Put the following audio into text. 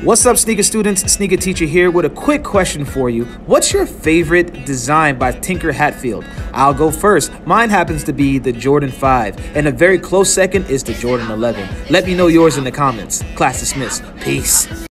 What's up, sneaker students? Sneaker teacher here with a quick question for you. What's your favorite design by Tinker Hatfield? I'll go first. Mine happens to be the Jordan 5, and a very close second is the Jordan 11. Let me know yours in the comments. Class dismissed. Peace.